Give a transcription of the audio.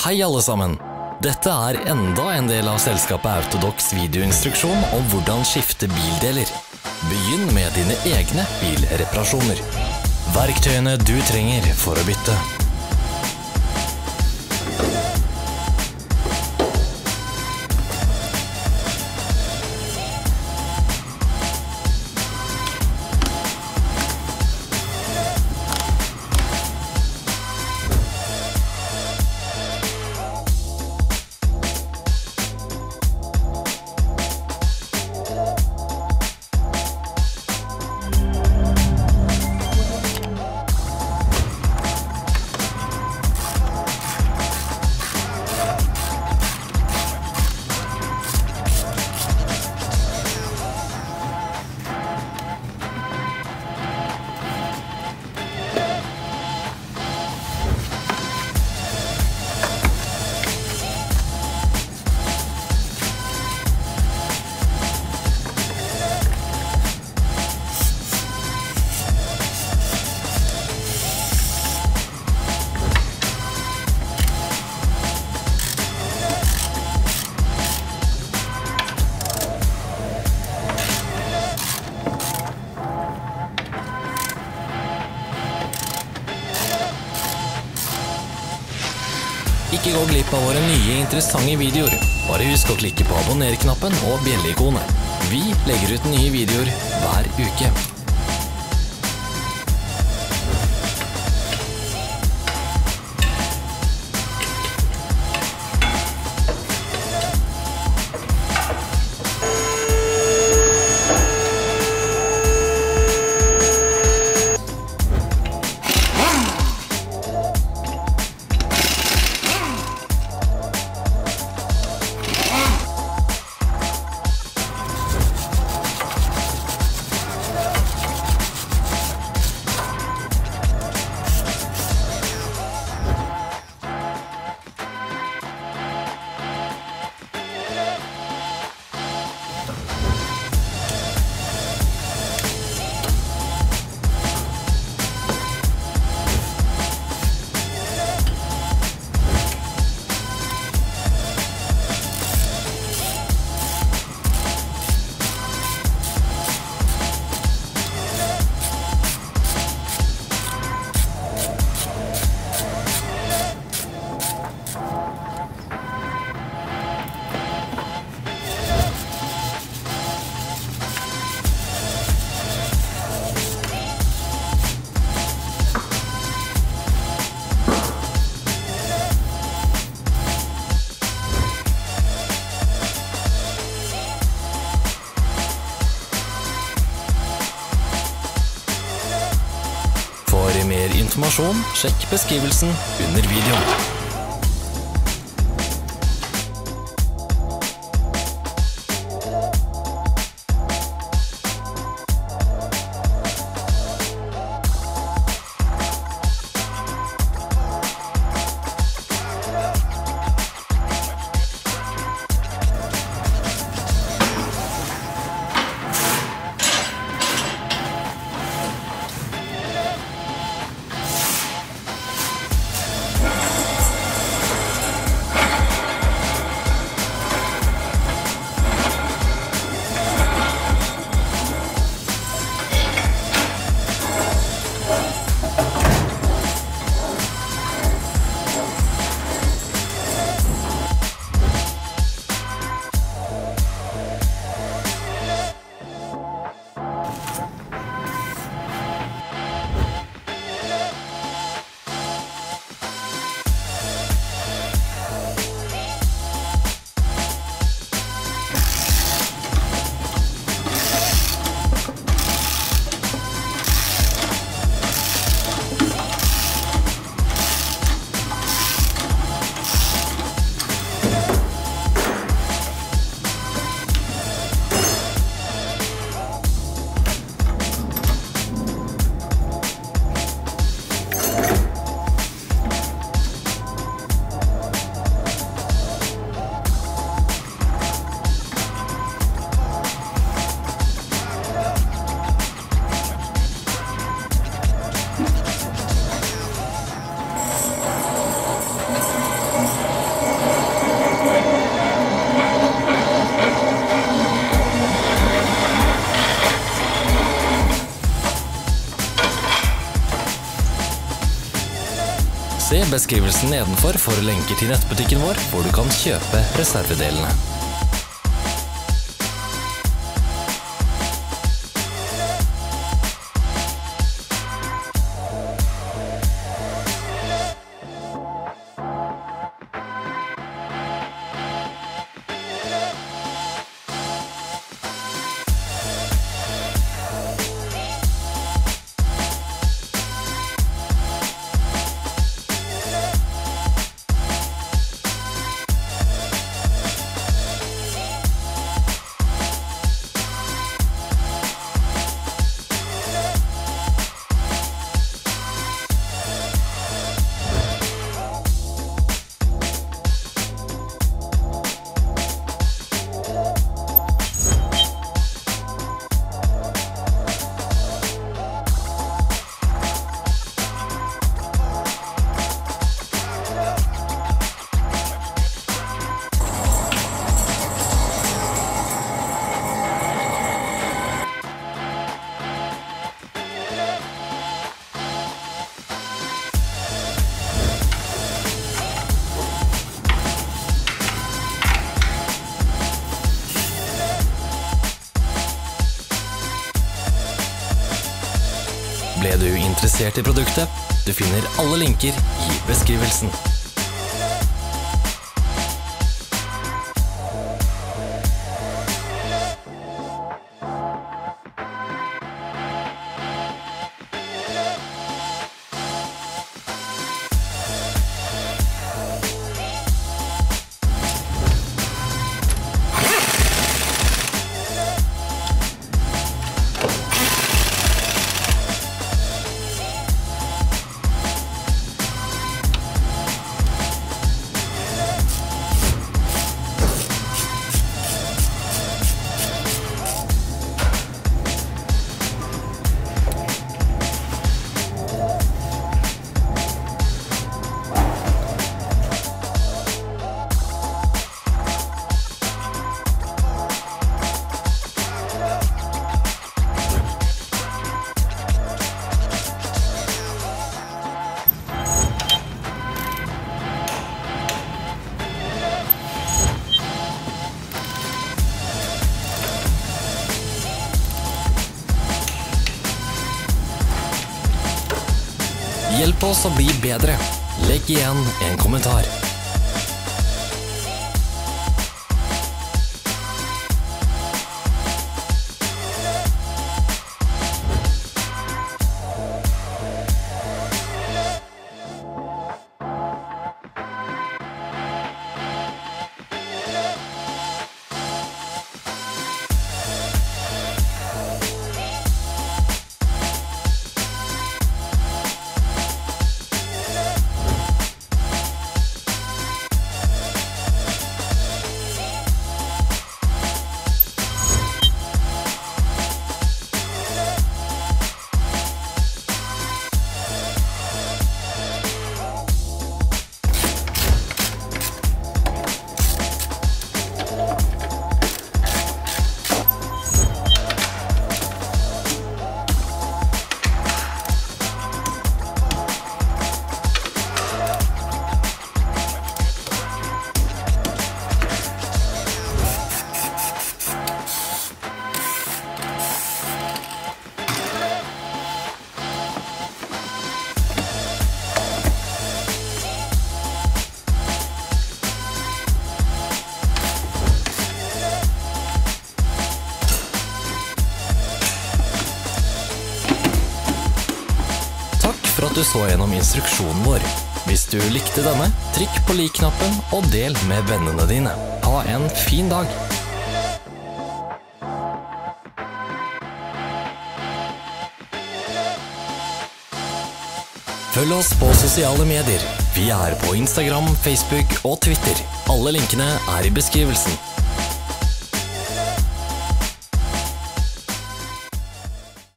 Hei alle sammen! Dette er enda en del av selskapet Autodox videoinstruksjon om hvordan skifte bildeler. Begynn med dine egne bilreparasjoner. Verktøyene du trenger for å bytte. Ikke gå glipp av våre nye interessante videoer. Bare husk å klikke på abonner-knappen og bjelle-ikonet. Vi legger ut nye videoer hver uke. For mer informasjon, sjekk beskrivelsen under videoen. Se beskrivelsen nedenfor for lenker til nettbutikken vår, hvor du kan kjøpe reservedelene. Ble du interessert i produktet? Du finner alle linker i beskrivelsen. Hjelp oss å bli bedre. Legg igjen en kommentar. For at du så gjennom instruksjonen vår. Hvis du likte denne, trykk på like-knappen og del med vennene dine. Ha en fin dag! Følg oss på sosiale medier. Vi er på Instagram, Facebook og Twitter. Alle linkene er i beskrivelsen.